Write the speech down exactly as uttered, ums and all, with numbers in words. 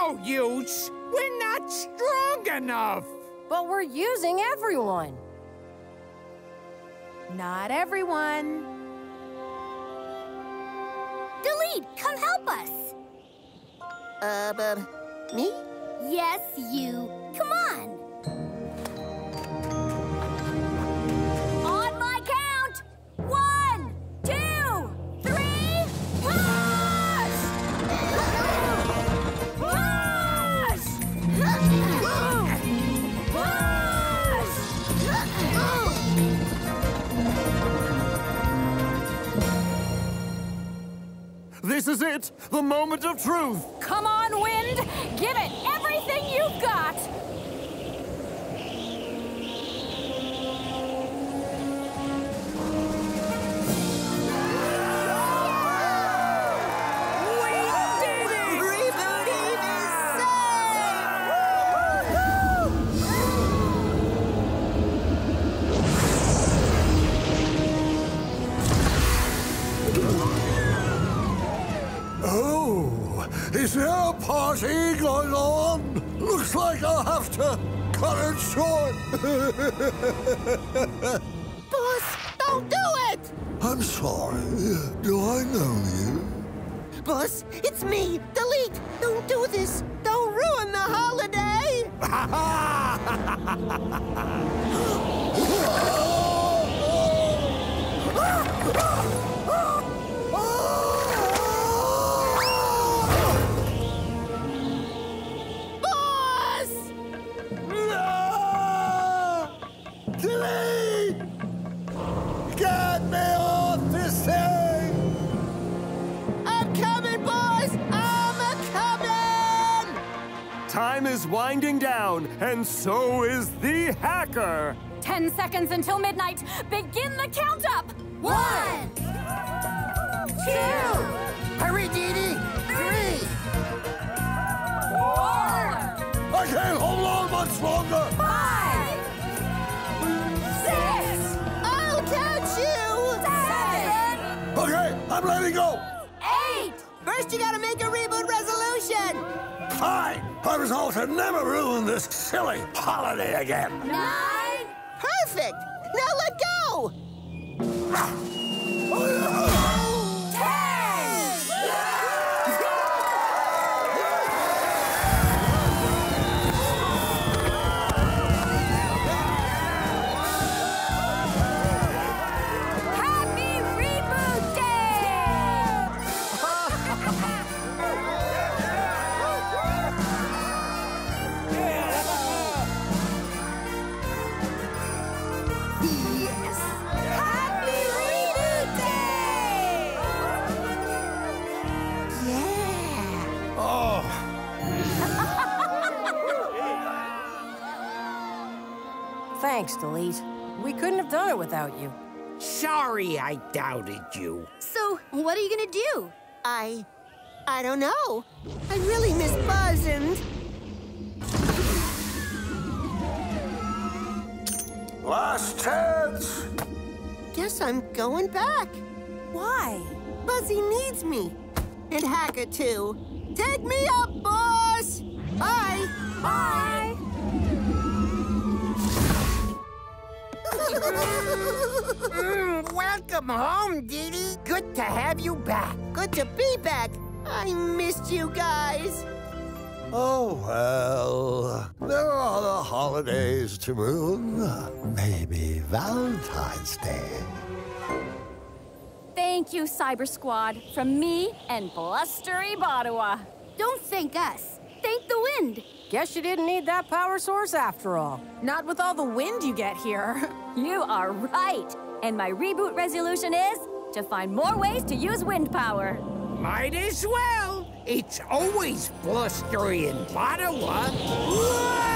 no use. We're not strong enough. But we're using everyone. Not everyone. Delete, come help us. Uh, but me? Yes, you. Come on. On my count. One, two, three, push! Push! This is it, the moment of truth. Come on, Wind. Give it everything you've got. Reboot Eve is safe! Oh, is there a party going on? Looks like I'll have to cut it short. Boss, don't do it! I'm sorry. Do I know you? Boss, it's me, Delete. Don't do this. Don't ruin the holiday. Boss! Delete! Get me off this thing! I'm coming, boss! I'm a-coming! Time is winding down, and so is the hacker. Ten seconds until midnight. Begin the count up. One, Two! Hurry, Dee Dee! Three! Four, I can't hold on much longer! five, six, I'll catch you! seven, Okay, I'm letting go! eight. First, you gotta make a reboot resolution! Fine! I resolve to never ruin this silly holiday again! nine, Perfect! Now let go! Happy Reboot Day! Yes! Happy Reboot Day! Yeah! Oh, Thanks, Delete. We couldn't have done it without you. Sorry I doubted you. So, what are you gonna do? I... I don't know. I really miss Buzz and... last chance! Guess I'm going back. Why? Buzzy needs me. And Hacker, too. Take me up, boss! Bye! Bye! Mm, welcome home, Dee Dee. Good to have you back. Good to be back. I missed you guys. Oh, well, there are other holidays to ruin. Maybe Valentine's Day. Thank you, CyberSquad, from me and blustery Bottswana. Don't thank us. Thank the wind. Guess you didn't need that power source after all. Not with all the wind you get here. You are right. And my reboot resolution is to find more ways to use wind power. Might as well. It's always blustery in Bottswana.